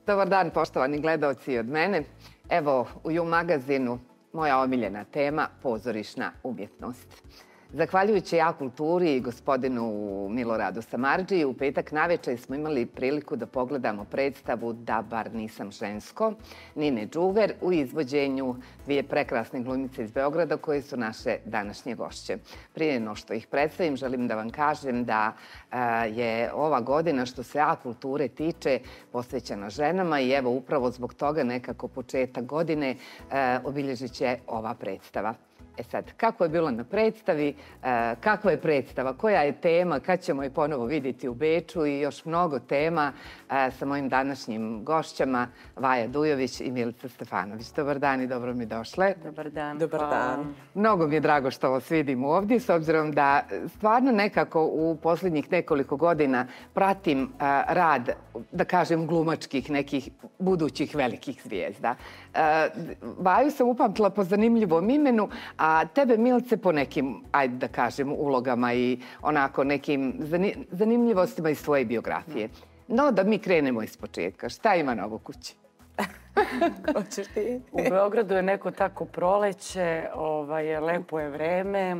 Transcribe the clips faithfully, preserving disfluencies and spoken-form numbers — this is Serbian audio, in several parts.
Dobar dan, poštovani gledaoci od mene. Evo, u You magazinu moja omiljena tema, pozorišna umjetnost. Zahvaljujući A kulturi i gospodinu Miloradu Samardžiji, u petak navečer smo imali priliku da pogledamo predstavu Da bar nisam žensko, Nine Đuver, u izvođenju dvije prekrasne glumice iz Beograda koje su naše današnje gošće. Prije no što ih predstavim, želim da vam kažem da je ova godina što se A kulture tiče posvećena ženama i evo upravo zbog toga nekako početak godine obilježit će ova predstava. E sad, kako je bilo na predstavi, kakva je predstava, koja je tema, kad ćemo je ponovo vidjeti u Beču i još mnogo tema sa mojim današnjim gošćama Vaja Dujović i Milica Stefanović. Dobar dan i dobro mi došle. Dobar dan. Dobar dan. Mnogo mi je drago što vas vidim ovdje, s obzirom da stvarno nekako u posljednjih nekoliko godina pratim rad, da kažem, glumačkih nekih budućih velikih zvijezda. Vaju sam upamtila po zanimljivom imenu, a tebe, Milice, po nekim, ajde da kažem, ulogama i onako nekim zanimljivostima iz svoje biografije. No, da mi krenemo iz početka. Šta ima novo kući? Hoćeš ti? U Beogradu je neko tako proleće, lepo je vreme.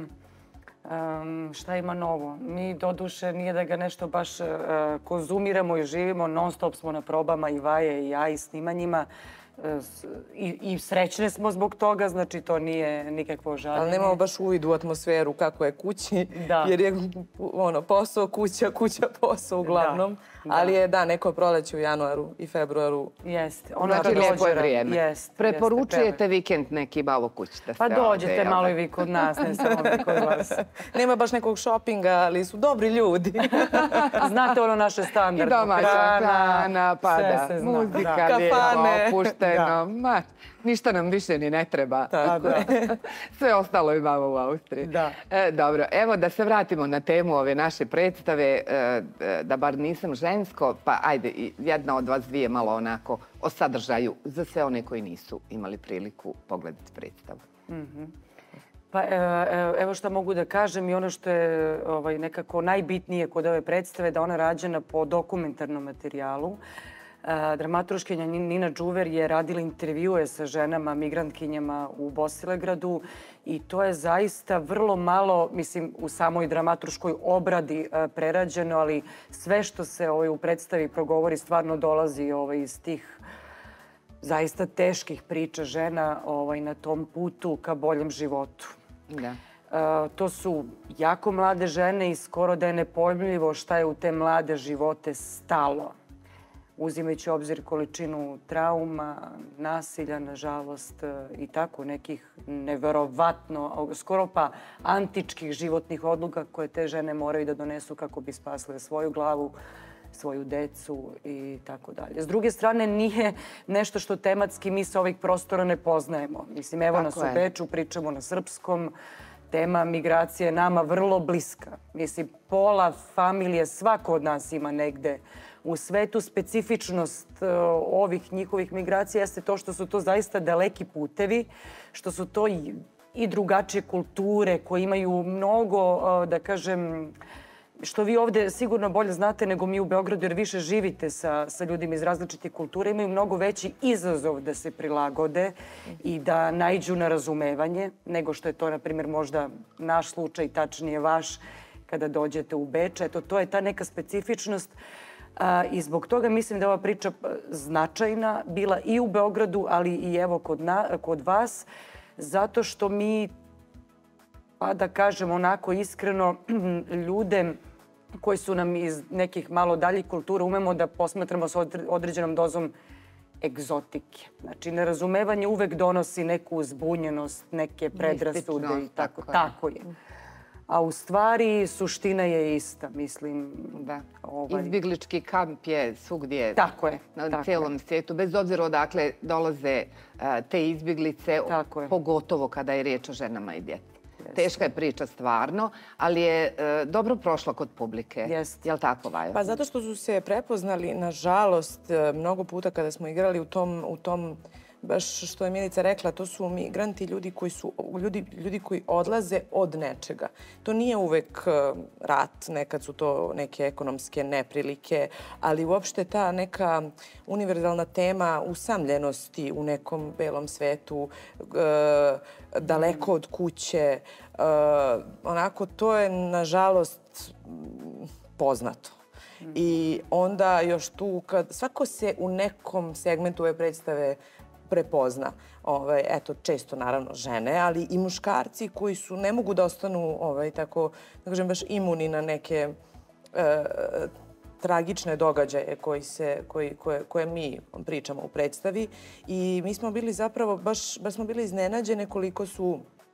Šta ima novo? Mi, doduše, nije da ga nešto baš konzumiramo i živimo. Non stop smo na probama i Vaje i ja i snimanjima. I srećne smo zbog toga, znači to nije nikakvo žaljenje. Ali nemamo baš uvid u atmosferu kako je kući, jer je posao, kuća, kuća, posao uglavnom. Ali je, da, neko proleće u januaru i februaru. Jeste. Znači lijepo je vrijeme. Preporučujete vikend neki malo kući da ste Pa dođete malo i vi kod nas, ne samo vi kod vas. Nema baš nekog šopinga, ali su dobri ljudi. Znate ono naše standarde. I domaća hrana, pa da, muzika, lijepo, opušteno. Ma, ništa nam više ni ne treba. Sve ostalo imamo u Austriji. Dobro, evo da se vratimo na temu ove naše predstave, Da bar nisam žensko, pa ajde, jedna od vas dvije malo onako o sadržaju za sve one koji nisu imali priliku pogledati predstavu. Pa evo što mogu da kažem i ono što je nekako najbitnije kod ove predstave, da ona rađena po dokumentarnom materijalu. Dramaturškinja Nina Đuver je radila intervjue sa ženama, migrantkinjama u Bosilegradu i to je zaista vrlo malo, mislim, u samoj dramaturškoj obradi prerađeno, ali sve što se u predstavi progovori stvarno dolazi iz tih zaista teških priča žena na tom putu ka boljem životu. To su jako mlade žene i skoro da je nepojmljivo šta je u te mlade živote stalo. Uzimajući obzir količinu trauma, nasilja, nažalost, i tako nekih neverovatno, skoro pa antičkih životnih odluka koje te žene moraju da donesu kako bi spasile svoju glavu, svoju decu i tako dalje. S druge strane, nije nešto što tematski mi sa ovih prostora ne poznajemo. Mislim, evo nas u Beču, pričamo na srpskom. Tema migracije je nama vrlo bliska. Mislim, pola familije, svako od nas ima negde u svetu. Specifičnost ovih njihovih migracija jeste to što su to zaista daleki putevi, što su to i drugačije kulture koje imaju mnogo, da kažem, što vi ovdje sigurno bolje znate nego mi u Beogradu jer više živite sa ljudima iz različitih kultura, imaju mnogo veći izazov da se prilagode i da naiđu na razumevanje nego što je to, na primjer, možda naš slučaj, tačnije vaš, kada dođete u Beč. Eto, to je ta neka specifičnost i zbog toga mislim da je ova priča značajna bila i u Beogradu, ali i evo kod vas, zato što mi, pa da kažem onako iskreno, ljude koji su nam iz nekih malo daljih kultura umemo da posmatramo s određenom dozom egzotike. Znači, nerazumevanje uvek donosi neku zbunjenost, neke predrasude i tako. Tako je. A u stvari suština je ista, mislim. Da. Izbjeglički kamp je svugdje na cijelom svijetu, bez obzira odakle dolaze te izbjeglice, pogotovo kada je riječ o ženama i djeci. Teška je priča stvarno, ali je dobro prošla kod publike. Je li tako, Vajo? Pa zato što su se prepoznali, nažalost, mnogo puta kada smo igrali u tom baš što je Milica rekla, to su migranti, ljudi koji, su, ljudi, ljudi koji odlaze od nečega. To nije uvek rat, nekad su to neke ekonomske neprilike, ali uopšte ta neka univerzalna tema usamljenosti u nekom belom svetu, daleko od kuće, onako, to je, nažalost, poznato. I onda još tu, kad svako se u nekom segmentu ove predstave prepozna. Ovaj, eto, često naravno žene, ali i muškarci koji su, ne mogu da ostanu ovaj, tako, da kažem, baš imuni na neke e, tragične događaje koji se, koji, koje, koje mi pričamo u predstavi. I mi smo bili zapravo, baš, baš smo bili iznenađene koliko su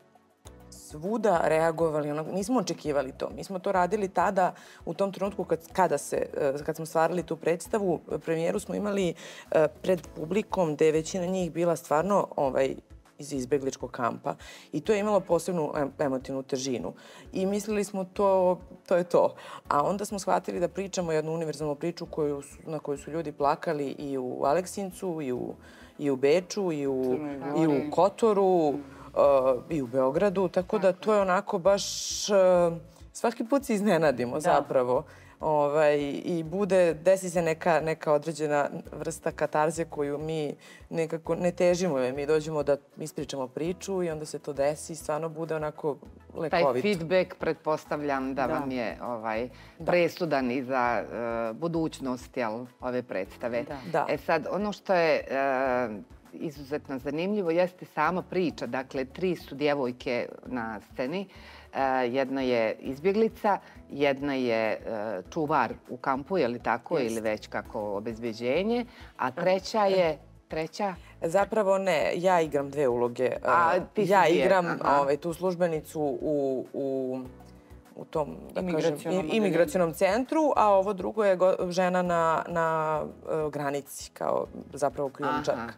svuda reagovali, ono, nismo očekivali to. Mi smo to radili tada, u tom trenutku kad, kada se, kad smo stvarali tu predstavu, premijeru smo imali pred publikom gde je većina njih bila stvarno ovaj, iz izbegličkog kampa. I to je imalo posebnu emotivnu težinu. I mislili smo to, to je to. A onda smo shvatili da pričamo jednu univerzalnu priču koju su, na koju su ljudi plakali i u Aleksincu, i u, i u Beču, i u, i u Kotoru, Uh, i u Beogradu, tako da to je onako baš uh, svaki put se iznenadimo da. zapravo. Ovaj, I bude, desi se neka, neka određena vrsta katarze koju mi nekako ne težimo. Mi dođemo da ispričamo priču i onda se to desi i stvarno bude onako lekovito. Taj feedback, pretpostavljam da, da. vam je ovaj, presudan i za uh, budućnost jel, ove predstave. Da. Da. E sad, ono što je uh, izuzetno zanimljivo jeste sama priča. Dakle, tri su djevojke na sceni. Jedna je izbjeglica, jedna je čuvar u kampu, je li tako, ili već kako obezbeđenje, a treća je... Treća? Zapravo ne, ja igram dve uloge. A, ti si ja dvije. igram ovaj, tu službenicu u... u u tom, da kažem, imigracionom centru, a ovo drugo je žena na, na uh, granici, kao zapravo krijumčarka.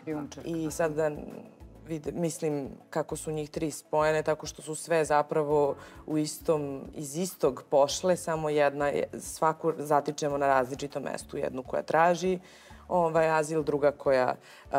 I sad da vide, mislim kako su njih tri spojene, tako što su sve zapravo u istom, iz istog pošle, samo jedna, svaku zatičemo na različitom mestu. Jednu koja traži ovaj azil, druga koja uh,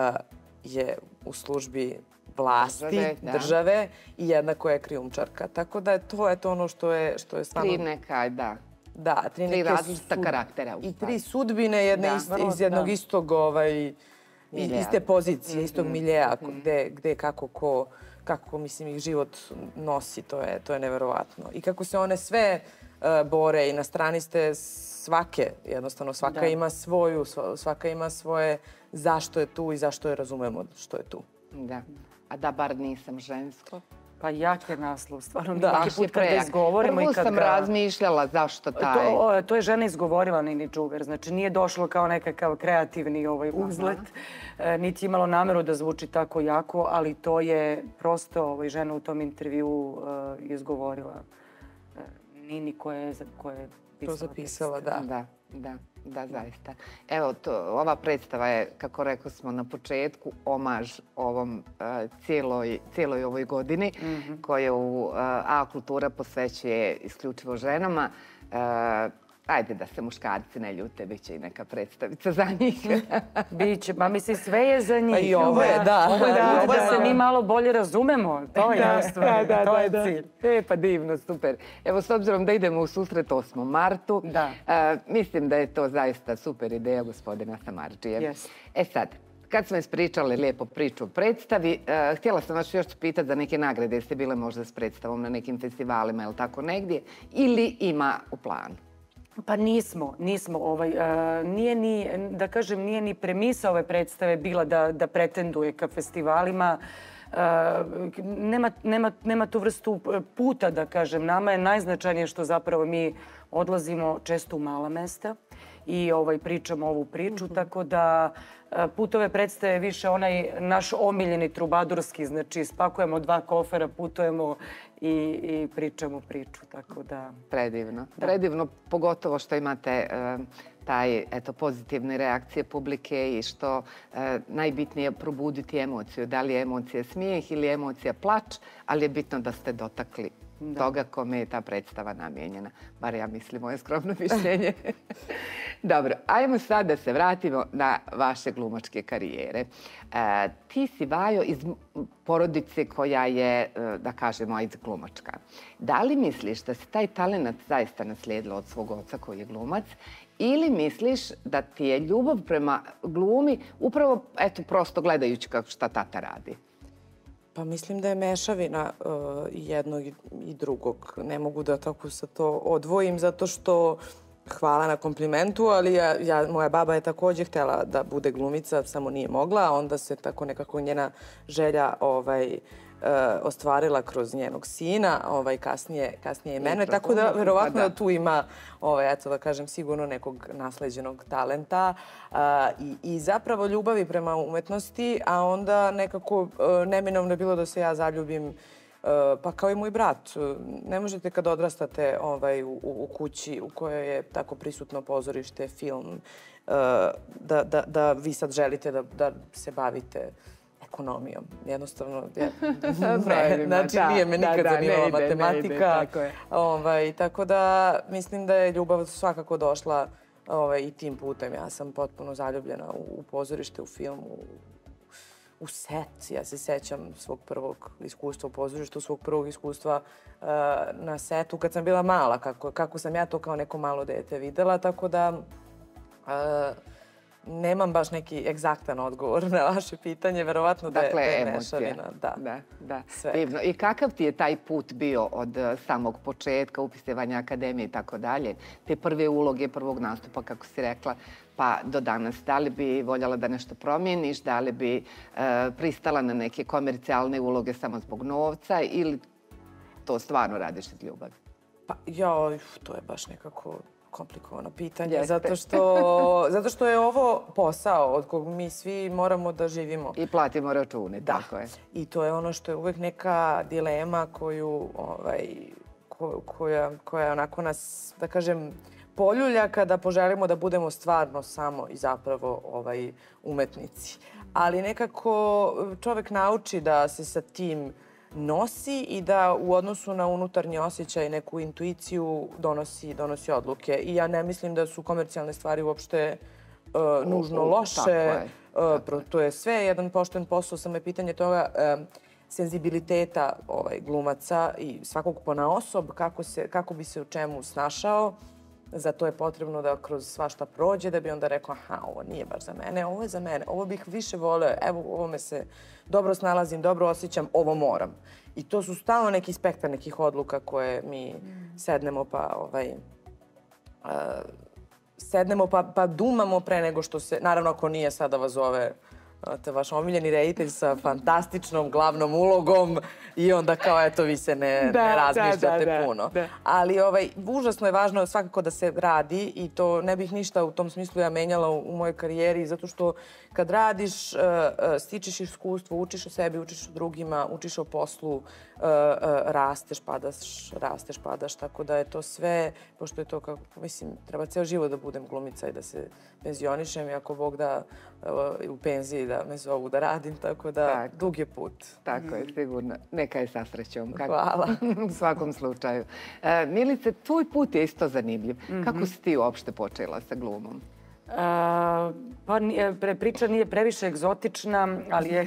je u službi vlasti, države, države i jedna koja je krijumčarka. Tako da to je to ono što je, što je stvarno... Tri neka, da. Da, tri, tri različita sud... karaktera. I tri sudbine jedne da, ist, iz jednog da. istog, ovaj, miljeja. iste pozicije, mm-hmm. istog miljeja, mm-hmm. gde, gde kako ko, kako mislim ih život nosi, to je, to je neverovatno. I kako se one sve uh, bore i na strani ste svake, jednostavno svaka da. ima svoju, svaka ima svoje zašto je tu i zašto je razumemo što je tu. Da. A da bar nisam žensko. Pa jak je naslov, stvarno. Da, neki put kad ga izgovorimo i kad ga... Prvo sam razmišljala zašto taj... To, to je žena izgovorila Nini Đuver. Znači nije došlo kao nekakav kreativni ovaj uzlet. E, niti imalo nameru da zvuči tako jako, ali to je prosto ovaj, žena u tom intervju uh, izgovorila. E, Nini koja je, koja je to zapisala, da. Da, da. Da, zaista. Evo, to, ova predstava je, kako rekao smo na početku, omaž ovom uh, cijeloj, cijeloj ovoj godini, mm-hmm. koje u uh, A kultura posvećuje isključivo ženama. Uh, Ajde da se muškarci ne ljute, bit će i neka predstavica za njih. Biće, ma mislim, sve je za njih. Pa i ovo je, da. Ovo je da, da, da se mi malo bolje razumemo. To je da, stvar, da, to je da, cilj. E, pa divno, super. Evo, s obzirom da idemo u susret osmom martu, da. Uh, mislim da je to zaista super ideja gospodina Samardžije. Yes. E sad, kad smo ispričali lijepo priču o predstavi, uh, htjela sam vas još pitati za neke nagrade. Jeste bile možda s predstavom na nekim festivalima ili tako negdje? Ili ima u planu? Pa nismo, nismo. Ovaj, uh, nije ni, da kažem, nije ni premisa ove predstave bila da, da pretenduje ka festivalima. Uh, nema, nema, nema tu vrstu puta, da kažem. Nama je najznačajnije što zapravo mi odlazimo često u mala mesta i ovaj, pričamo ovu priču, mm-hmm. tako da put ove predstave je više onaj naš omiljeni trubadurski, znači spakujemo dva kofera, putujemo i, i pričamo priču, tako da... Predivno. Da. Predivno, pogotovo što imate uh, taj, eto, pozitivne reakcije publike i što uh, najbitnije je probuditi emociju. Da li je emocija smijeh ili je emocija plač, ali je bitno da ste dotakli toga kome je ta predstava namijenjena. Bar ja mislim, moje skromno mišljenje. Dobro, ajmo sad da se vratimo na vaše glumačke karijere. Ti si, Vajo, iz porodice koja je, da kažemo, ajde glumačka. Da li misliš da si taj talent zaista naslijedila od svog oca koji je glumac ili misliš da ti je ljubav prema glumi upravo, eto, prosto gledajući kako šta tata radi? Pa mislim da je mešavina jednog i drugog. Ne mogu da tako sa to odvojim zato što hvala na komplimentu, ali ja, moja baba je također htjela da bude glumica, samo nije mogla. Onda se tako nekako njena želja ovaj, ostvarila kroz njenog sina, ovaj, kasnije, kasnije i mene. Tako da, verovatno da tu ima, ovaj, eto da kažem, sigurno nekog nasleđenog talenta i, i zapravo ljubavi prema umetnosti, a onda nekako neminovno je bilo da se ja zaljubim pa kao i moj brat. Ne možete kad odrastate ovaj, u, u kući u kojoj je tako prisutno pozorište, film, da, da, da vi sad želite da, da se bavite ekonomijom. Jednostavno, ja, ne, znači nije me nikad zanimala matematika. Ovaj, tako da mislim da je ljubav svakako došla ovaj, i tim putem. Ja sam potpuno zaljubljena u, u pozorište, u film, u, u set. Ja se sećam svog prvog iskustva u pozorištu, svog prvog iskustva uh, na setu kad sam bila mala, kako, kako sam ja to kao neko malo dete videla, tako da uh, nemam baš neki egzaktan odgovor na vaše pitanje, verovatno da je, dakle, da je emocija. mešavina. Da, da, da. Sve. Divno. I kakav ti je taj put bio od samog početka, upisivanja akademije i tako dalje? Te prve uloge, prvog nastupa, kako si rekla, pa do danas. Da li bi voljela da nešto promijeniš, da li bi uh, pristala na neke komercijalne uloge samo zbog novca ili to stvarno radiš iz ljubavi? Pa, joj, to je baš nekako komplikovano pitanje, zato što, zato što je ovo posao od kog mi svi moramo da živimo. I platimo račune, da. Tako je. I to je ono što je uvek neka dilema koju, ovaj, ko, koja, koja onako nas, da kažem, poljulja kada poželimo da budemo stvarno samo i zapravo ovaj, umetnici. Ali nekako čovek nauči da se sa tim nosi i da u odnosu na unutarnji osjećaj, neku intuiciju donosi, donosi odluke. I ja ne mislim da su komercijalne stvari uopšte uh, nužno loše. Tako je. Uh, to je sve jedan pošten posao, samo je pitanje toga uh, senzibiliteta ovaj, glumaca i svakog ponaosob, kako, se, kako bi se u čemu snašao. Za to je potrebno da kroz svašta prođe, da bi onda rekao, aha, ovo nije baš za mene, ovo je za mene, ovo bih više voleo, evo, u ovome se dobro snalazim, dobro osjećam, ovo moram. I to su stalno neki spektar nekih odluka koje mi sednemo pa, ovaj, uh, sednemo pa, pa dumamo pre nego što se, naravno ako nije sada vas zove te vaš omiljeni reditelj sa fantastičnom glavnom ulogom i onda kao eto vi se ne, da, ne razmišljate da, da, puno. Da. Ali ovaj, užasno je važno svakako da se radi i to ne bih ništa u tom smislu ja menjala u, u mojoj karijeri zato što kad radiš, uh, uh, stičeš iskustvo, učiš o sebi, učiš o drugima, učiš o poslu, uh, uh, rasteš, padaš, rasteš, padaš, tako da je to sve, pošto je to kako, mislim, treba ceo život da budem glumica i da se penzionišem i ako Bog da uh, u penziji da me zovu da radim, tako da tako. Dug je put. Tako je, sigurno. Neka je sa srećom. Kako? Hvala. U svakom slučaju. E, Milice, tvoj put je isto zanimljiv. Mm-hmm. Kako si ti uopšte počela sa glumom? A, pa pre, priča nije previše egzotična, ali je,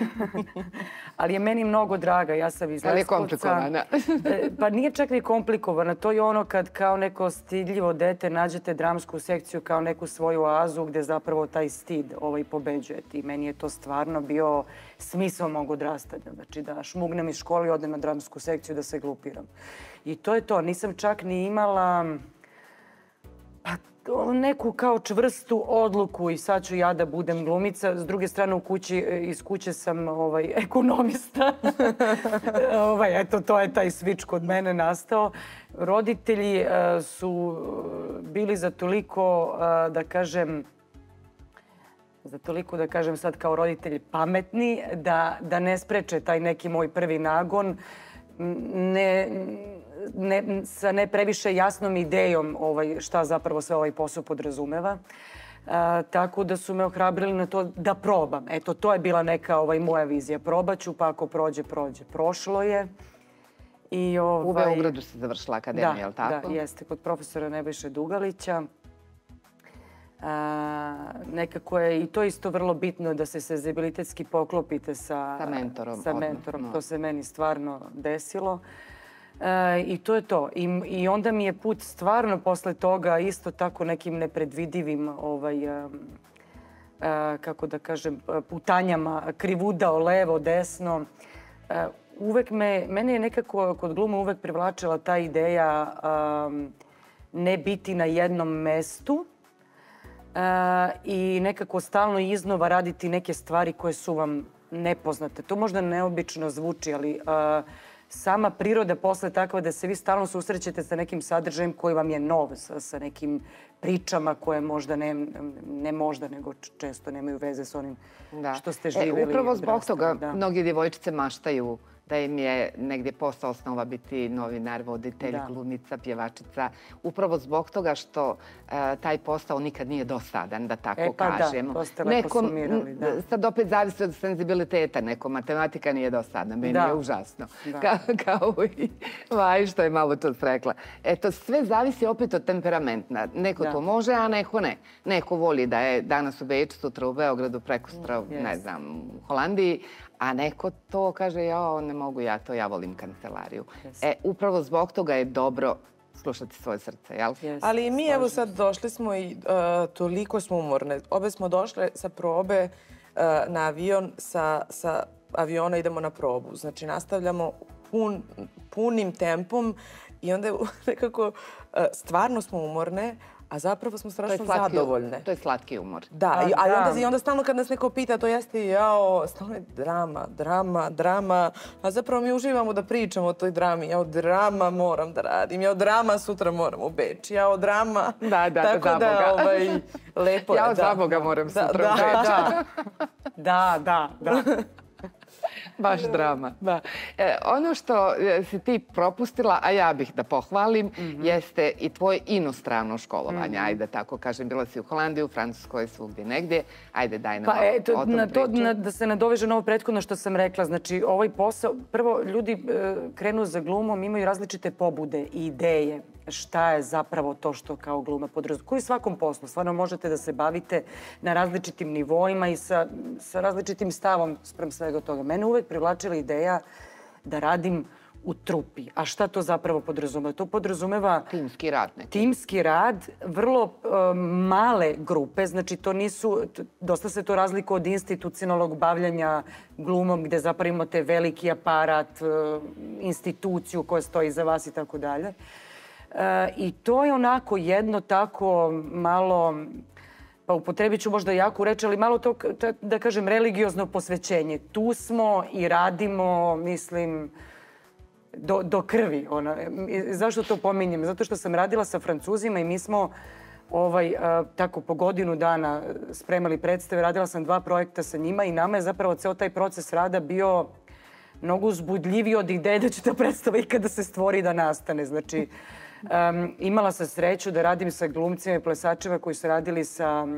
ali je meni mnogo draga. Ja sam iz Leskovca. Ali je komplikovana. Pa nije čak ni komplikovana. To je ono kad kao neko stidljivo dete nađete dramsku sekciju kao neku svoju oazu gde zapravo taj stid ovaj pobeđuje. I meni je to stvarno bio smisao mog odrastanja. Znači da šmugnem iz škole i odem na dramsku sekciju da se glupiram. I to je to. Nisam čak ni imala neku kao čvrstu odluku i sad ću ja da budem glumica. S druge strane, u kući, iz kuće sam ovaj, ekonomista. ovaj, eto, to je taj switch kod mene nastao. Roditelji uh, su bili za toliko, uh, da kažem, za toliko, da kažem sad kao roditelji pametni, da, da ne spreče taj neki moj prvi nagon. Ne... Ne, sa ne previše jasnom idejom ovaj, šta zapravo sve ovaj posao podrazumeva. A, tako da su me ohrabrili na to da probam. Eto, to je bila neka ovaj, moja vizija. Probaću, pa ako prođe, prođe. Prošlo je. I, ovaj, u Beogradu se završila akademija, da, je li tako? Da, jeste, kod profesora Nebojše Dugalića. A, nekako je i to isto vrlo bitno da se senzibilitetski poklopite sa, sa mentorom. Sa mentorom. No. To se meni stvarno desilo. E, I to je to. I, I onda mi je put stvarno posle toga isto tako nekim nepredvidivim ovaj, a, a, kako da kažem, putanjama krivudao levo, desno. A, uvek me, mene je nekako kod glume uvek privlačila ta ideja a, ne biti na jednom mestu. Uh, i nekako stalno iznova raditi neke stvari koje su vam nepoznate. To možda neobično zvuči, ali uh, sama priroda posle takva da se vi stalno susrećete sa nekim sadržajem koji vam je nov, sa, sa nekim pričama koje možda ne, ne možda, nego često nemaju veze s onim da. Što ste živjeli. E, upravo zbog toga da. Mnogi djevojčice maštaju da im je negdje posao osnova biti novinar, voditelj, da. Glumica, pjevačica. Upravo zbog toga što uh, taj posao nikad nije dosadan, da tako e, pa kažemo. Da, to ste lepo Nekom, sumirali, da. Sad opet zavisi od senzibiliteta. Neko matematika nije dosadna. Meni da. Je užasno. Ka, kao i Vaj, što je malo čas rekla. Eto, sve zavisi opet od temperamenta. Neko da. To može, a neko ne. Neko voli da je danas u Beču, sutra u Beogradu, prekosutra, yes. ne znam, u Holandiji. A neko to kaže, ja ne mogu ja to, ja volim kancelariju. Yes. E, upravo zbog toga je dobro slušati svoje srce, jel? Yes. Ali mi evo sad došli smo i uh, toliko smo umorne. Obe smo došle sa probe uh, na avion, sa, sa aviona idemo na probu. Znači nastavljamo pun, punim tempom i onda nekako uh, stvarno smo umorne. A zapravo smo strašno zadovoljne. To je slatki umor. Da, a, ali onda, i onda stalno kad nas neko pita, to jeste jao, stalno je drama, drama, drama. A zapravo mi uživamo da pričamo o toj drami. Ja od drama moram da radim, ja od drama sutra moram u Beč, ja od drama... Da, da, tako da, da, ovaj, lepo je. Ja od zaboga moram da, sutra da, u Beč. Da, da, da. da. Baš drama. Da. E, ono što si ti propustila, a ja bih da pohvalim, mm-hmm. jeste i tvoje inostrano školovanje. Mm-hmm. Ajde, tako kažem, bila si u Holandiji, u Francuskoj, svugdje negdje. Ajde, daj nam pa, eto, o tom na to, na, da se nadoveže na ovo prethodno što sam rekla. Znači, ovaj posao, prvo, ljudi e, krenu za glumom, imaju različite pobude i ideje. Šta je zapravo to što kao gluma podrazumeva. Koji svakom poslu stvarno možete da se bavite na različitim nivoima i sa, sa različitim stavom sprem svega toga. Mene uvek privlačila ideja da radim u trupi. A šta to zapravo podrazumeva? To podrazumeva... Timski rad. Neki. Timski rad, vrlo uh, male grupe. Znači, to nisu... Dosta se to razlikuje od institucionalnog bavljanja glumom, gde zapravo imate veliki aparat, uh, instituciju koja stoji za vas i tako dalje. I to je onako jedno tako malo, pa upotrebit ću možda jaku reč, ali malo to, da kažem, religiozno posvećenje. Tu smo i radimo, mislim, do, do krvi. Ona. Zašto to pominjem? Zato što sam radila sa Francuzima i mi smo ovaj, tako po godinu dana spremali predstave. Radila sam dva projekta sa njima i nama je zapravo ceo taj proces rada bio mnogo uzbudljiviji od ideje da će ta predstava ikada se stvori da nastane. Znači, Um, imala sam sreću da radim sa glumcima i plesačima koji su radili sa uh,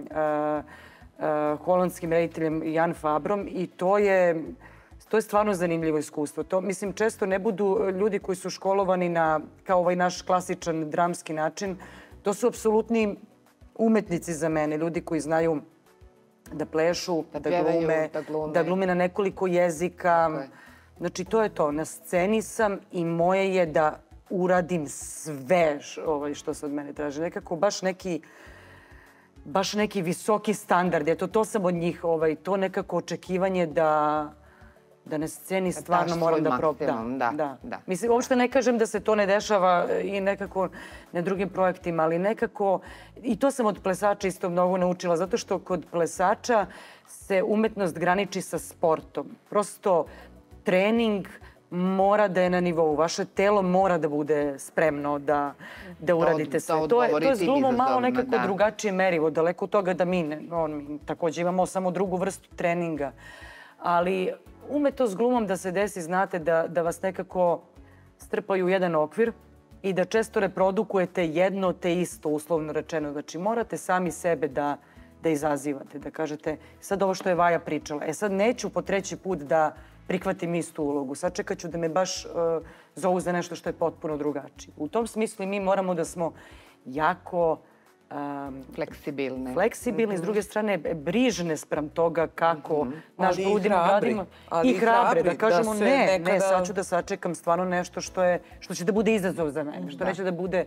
uh, holandskim rediteljem Jan Fabrom i to je, to je stvarno zanimljivo iskustvo. To, mislim, često ne budu ljudi koji su školovani na, kao ovaj naš klasičan dramski način. To su apsolutni umetnici za mene, ljudi koji znaju da plešu, da, da, pjevaju, glume, da, glume. da glume na nekoliko jezika. Okay. Znači, to je to. Na sceni sam i moje je da uradim sve ovaj, što se od mene traži. Nekako baš neki, baš neki visoki standard. Eto, to sam od njih, ovaj, to nekako očekivanje da, da na sceni stvarno moram da probam. Da, da, da. Mislim, uopšte ne kažem da se to ne dešava i nekako na drugim projektima, ali nekako, i to sam od plesača isto mnogo naučila, zato što kod plesača se umetnost graniči sa sportom. Prosto trening mora da je na nivou. Vaše telo mora da bude spremno da, da uradite sve. To, to je, to je s glumom malo nekako da. drugačije merivo. Daleko od toga da mi, ne, on, mi također imamo samo drugu vrstu treninga. Ali ume to s glumom da se desi, znate, da, da vas nekako strpaju u jedan okvir i da često reprodukujete jedno te isto, uslovno rečeno. Znači, morate sami sebe da, da izazivate, da kažete sad ovo što je Vaja pričala. E sad neću po treći put da prihvatim istu ulogu. Sačekat ću da me baš uh, zovu za nešto što je potpuno drugačije. U tom smislu mi moramo da smo jako um, fleksibilne. Fleksibilne, mm-hmm. s druge strane brižne spram toga kako mm-hmm. naš budimo radimo. Ali I hrabre, hrabri, da kažemo da se ne, nekada... ne, sad ću da sačekam stvarno nešto što, je, što će da bude izazov za mene, što da. neće da bude...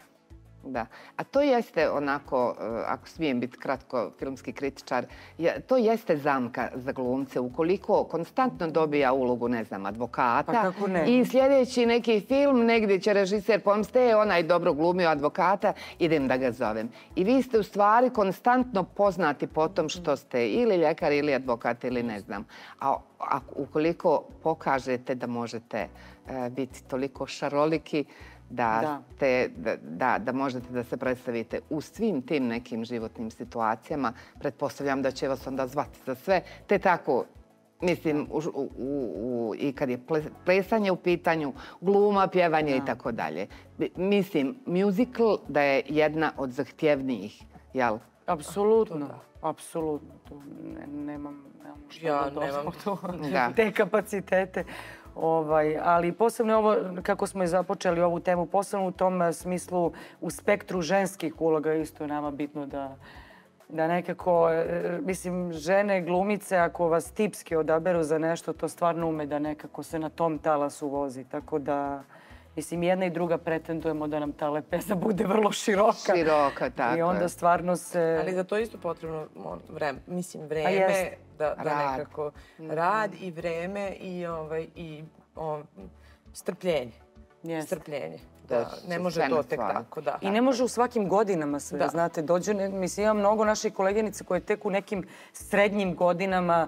Da. A to jeste onako, ako smijem biti kratko filmski kritičar, to jeste zamka za glumce. Ukoliko konstantno dobija ulogu, ne znam, advokata pa kako ne? I sljedeći neki film, negdje će režiser pomste, onaj dobro glumio advokata, idem da ga zovem. I vi ste u stvari konstantno poznati po tom što ste ili ljekar ili advokat ili ne znam. A, a ukoliko pokažete da možete uh, biti toliko šaroliki, Da, da. Te, da, da, da možete da se predstavite u svim tim nekim životnim situacijama. Pretpostavljam da će vas onda zvati za sve. Te tako, mislim, u, u, u, i kad je plesanje u pitanju, gluma, pjevanje i tako dalje. Mislim, musical da je jedna od zahtjevnijih, jel? Apsolutno, apsolutno. Ne, nemam, nemam što ja, da dodam to, da. te kapacitete. Ovaj, ali posebno ovo, kako smo i započeli ovu temu, posebno u tom smislu u spektru ženskih uloga isto je nama bitno da, da nekako, mislim, žene glumice, ako vas tipski odaberu za nešto, to stvarno ume da nekako se na tom talasu vozi. Tako da, mislim, jedna i druga pretendujemo da nam ta lepeza bude vrlo široka. Široka, tako je. I onda stvarno se... Ali za to isto potrebno vreme, mislim, vreme, da, da rad. nekako rad i vreme i, ovaj, i o, strpljenje. Yes. Strpljenje. Da, ne može to tek stvar. tako, da. I ne može u svakim godinama sve, da. Znate, dođe, mislim, imam mnogo naših koleginica koje tek u nekim srednjim godinama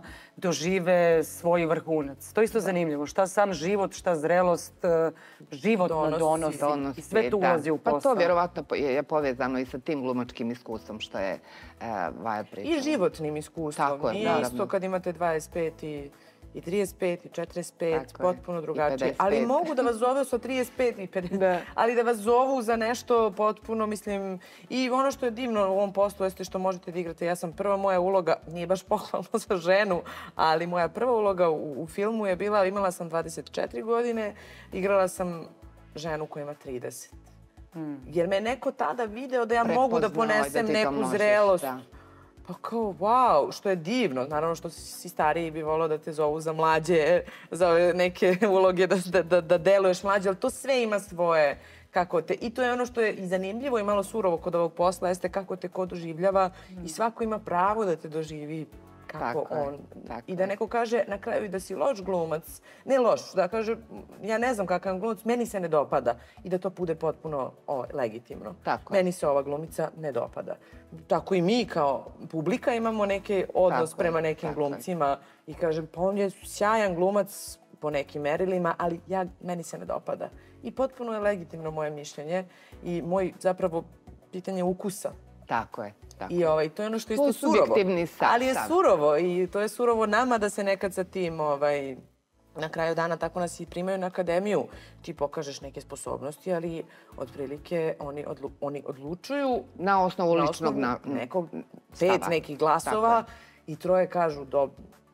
dožive svoj vrhunac. To je isto da. zanimljivo. Šta sam život, šta zrelost, životno donosi. donosi. donosi I sve tu ulazi u posao. Pa to vjerovatno je povezano i sa tim glumačkim iskustvom što je uh, Vaja pričala. I životnim iskustvom. Tako je, I naravno. isto kad imate dvadeset pet i... I trideset pet, i četrdeset pet, tako potpuno je. drugačije. Ali mogu da vas zove sa trideset pet i pedeset. Da. Ali da vas zovu za nešto potpuno, mislim... I ono što je divno u ovom poslu jeste što možete da igrate. Ja sam prva moja uloga, nije baš pohvalno za ženu, ali moja prva uloga u, u filmu je bila, imala sam dvadeset četiri godine, igrala sam ženu koja ima trideset. Hmm. Jer me neko tada video da ja Prepoznao mogu da ponesem da neku možeš, zrelost. Da. Pa kao, wow, što je divno. Naravno što si stariji bi volio da te zovu za mlađe, za ove neke uloge da, da, da deluješ mlađe, ali to sve ima svoje kako te... I to je ono što je i zanimljivo i malo surovo kod ovog posla, jeste kako te ko doživljava mm. i svako ima pravo da te doživi kako tako on. Je, tako I da neko kaže na kraju da si loš glumac, ne loš, da kaže ja ne znam kakav glumac, meni se ne dopada i da to bude potpuno o, legitimno. Tako meni se ova glumica ne dopada. Tako i mi kao publika imamo neki odnos tako prema nekim je, glumcima je. I kažem pa on je sjajan glumac po nekim merilima, ali ja, meni se ne dopada. I potpuno je legitimno moje mišljenje i moj zapravo pitanje ukusa. Tako je. Tako. I ovaj, to je ono što je isto to surovo. Sav, ali je surovo i to je surovo nama da se nekad sa tim ovaj, na kraju dana tako nas i primaju na akademiju. Ti pokažeš neke sposobnosti, ali otprilike oni, odlu, oni odlučuju na osnovu na ličnog osnovu na, nekog pet nekih glasova i troje kažu do,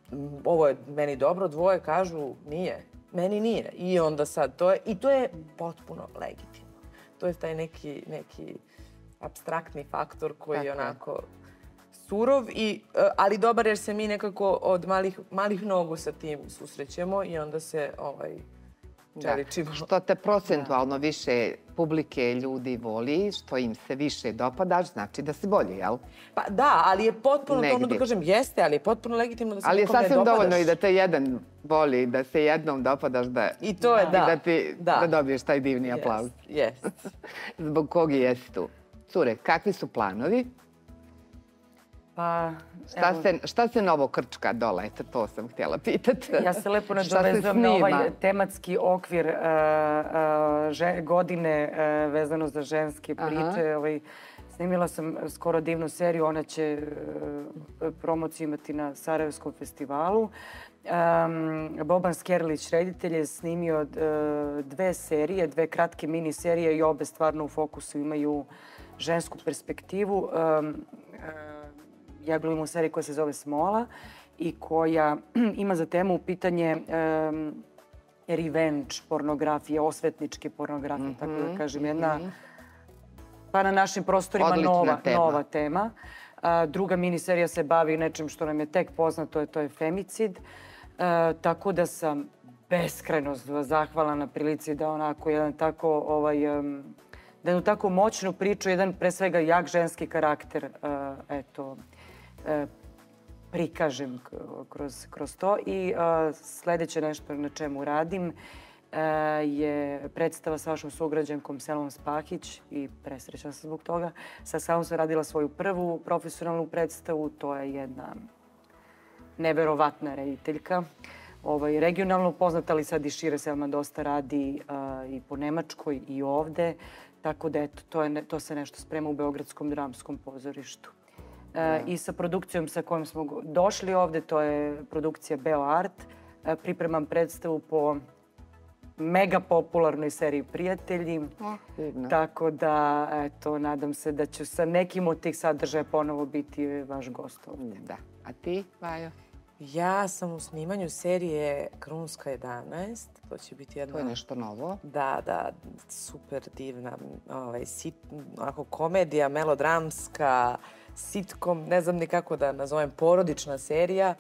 ovo je meni dobro, dvoje kažu nije. Meni nije. I onda sad to je, i to je potpuno legitimno. To je taj neki, neki apstraktni faktor koji tako je onako surov, i, ali dobar jer se mi nekako od malih, malih nogu sa tim susrećemo i onda se ovaj, čeličimo. Što te procentualno da. više publike ljudi voli, što im se više dopadaš, znači da si bolji, jel? Pa da, ali je potpuno, to ono da kažem, jeste, ali je potpuno legitimno da se ali nekom ne dopadaš. Ali je sasvim dovoljno i da te jedan voli, da se jednom dopadaš, da, I to je, da, da. da, ti, da. da dobiješ taj divni aplauz. Yes, yes. Zbog koga jesi tu? Cure, kakvi su planovi? Pa, šta, se, šta se novo krčka dole? Eto, to sam htjela pitati. Ja se lepo nadovezujem na ovaj tematski okvir uh, uh, že, godine uh, vezano za ženske priče. Ovaj, snimila sam skoro divnu seriju. Ona će uh, promociju imati na Sarajevskom festivalu. Um, Boban Skerlić, reditelj, je snimio uh, dve serije, dve kratke mini serije i obe stvarno u fokusu imaju žensku perspektivu. Um, uh, ja gledam u seriji koja se zove Smola i koja ima za temu pitanje revenge pornografije, osvetničke pornografije, tako da kažem. Jedna, pa na našim prostorima nova tema. Druga miniserija se bavi nečim što nam je tek poznato, to je femicid. Tako da sam beskrajno zahvalna na prilici da onako jedan tako, da jednu tako moćnu priču, jedan pre svega jak ženski karakter, eto, prikažem kroz to. I sljedeće nešto na čemu radim je predstava sa vašom sugrađankom Selom Spahić i presrećna sam zbog toga. Sa Selom sam radila svoju prvu profesionalnu predstavu. To je jedna neverovatna rediteljka. Regionalno poznata, ali sad i šire. Selma dosta radi i po Nemačkoj i ovde. Tako da eto, to se nešto sprema u Beogradskom dramskom pozorištu. I sa produkcijom sa kojom smo došli ovde, to je produkcija BeoArt. Pripremam predstavu po mega popularnoj seriji Prijatelji. Tako da, eto, nadam se da ću sa nekim od tih sadržaja ponovo biti vaš gost ovdje. Da. A ti, Vajo? Ja sam u snimanju serije Krunska jedanaest. To će biti jedna... To je nešto novo. Da, da, super divna onako komedija, melodramska, sitcom, ne znam ni kako da nazovem, porodična serija.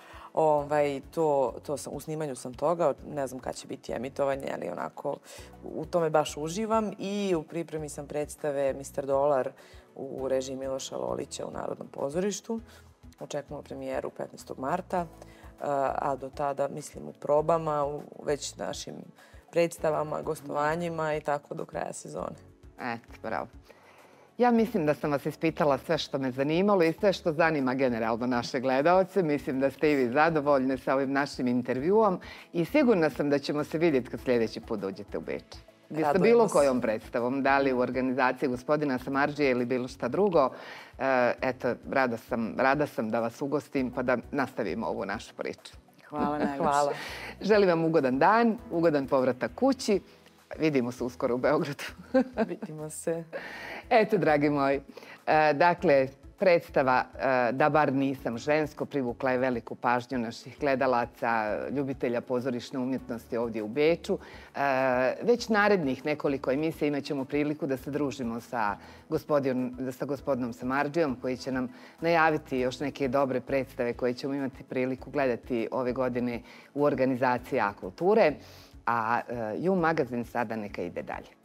U snimanju sam toga, ne znam kad će biti emitovanje, ali onako u tome baš uživam. I u pripremi sam predstave mister Dolar u režiji Miloša Lolića u Narodnom pozorištu. Očekujemo premijeru petnaestog marta, a do tada mislim u probama, u već našim predstavama, gostovanjima i tako do kraja sezone. Eto, bravo. Ja mislim da sam vas ispitala sve što me zanimalo i sve što zanima generalno naše gledaoce. Mislim da ste i vi zadovoljni sa ovim našim intervjuom i sigurna sam da ćemo se vidjeti kad sljedeći put dođete u Beč. Sa bilo kojom predstavom, da li u organizaciji gospodina Samardžije ili bilo šta drugo. Eto, rada sam da vas ugostim pa da nastavimo ovu našu priču. Hvala najljepše. Želim vam ugodan dan, ugodan povratak kući. Vidimo se uskoro u Beogradu. Vidimo se. Eto, dragi moji, dakle, predstava Da bar nisam žensko privukla je veliku pažnju naših gledalaca, ljubitelja pozorišne umjetnosti ovdje u Beču. Već narednih nekoliko emisija imat ćemo priliku da se družimo sa gospodinom Samardžijom koji će nam najaviti još neke dobre predstave koje ćemo imati priliku gledati ove godine u organizaciji A kulture. A Ju magazin sada neka ide dalje.